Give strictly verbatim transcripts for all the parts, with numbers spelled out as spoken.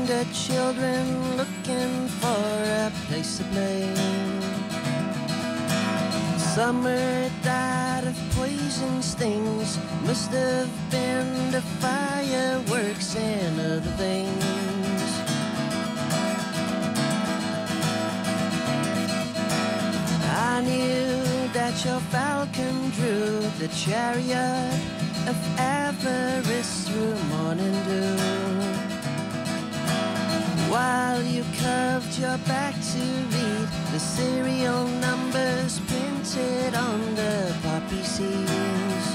the children looking for a place to play. Summer died of poison stings, must have been the fireworks and other things. I knew that your falcon drew the chariot of avarice through morning dew, while you curved your back to read the serial numbers printed on the poppy seeds.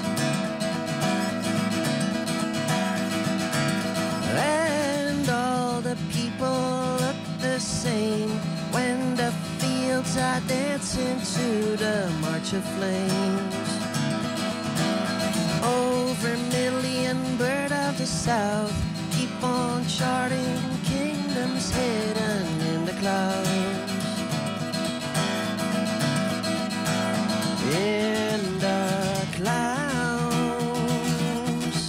And all the people look the same when the fields are dancing to the march of flames. Over million bird of the south, keep on charting kingdoms hidden in the clouds. In the clouds.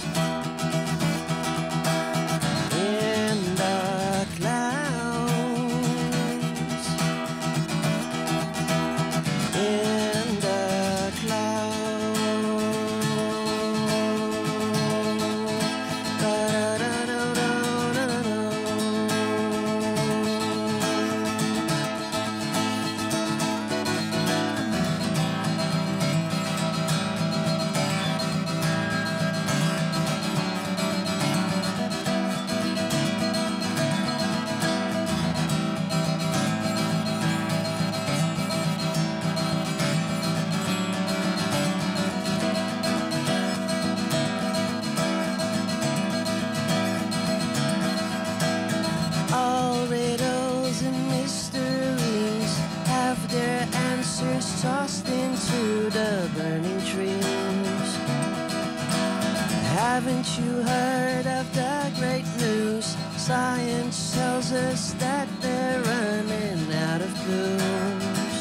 In the clouds. In the clouds. All riddles and mysteries have their answers tossed into the burning trees. Haven't you heard of the great news? Science tells us that they're running out of clues.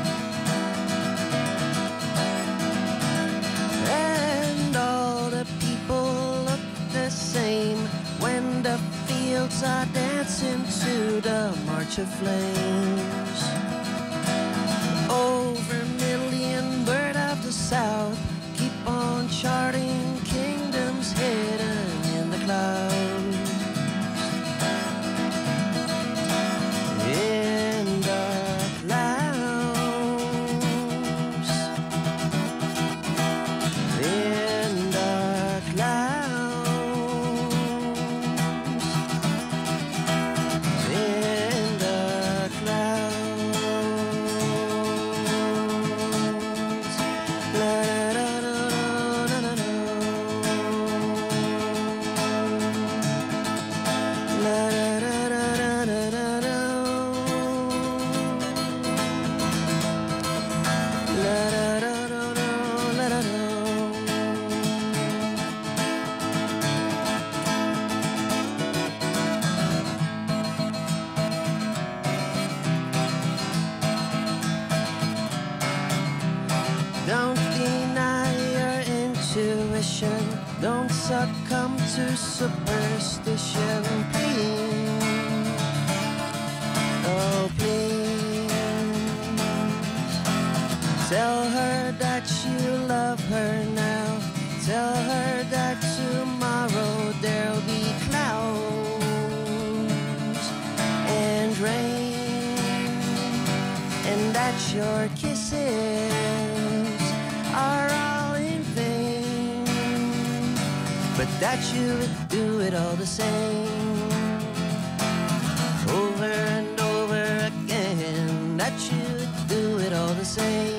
And all the people look the same when the fields are dancing to the march of flames. Over a million bird of the south, keep on charting kingdoms hidden in the clouds. In the clouds. In the clouds. In the clouds. La da da da da da. La da da da da da da. La da da da da la da da. Don't deny your intuition, don't succumb to superstition, please. Oh, please. Tell her that you love her now. Tell her that tomorrow there'll be clouds and rain, and that your kisses are all in vain, but that you would do it all the same, over and over again, that you would do it all the same.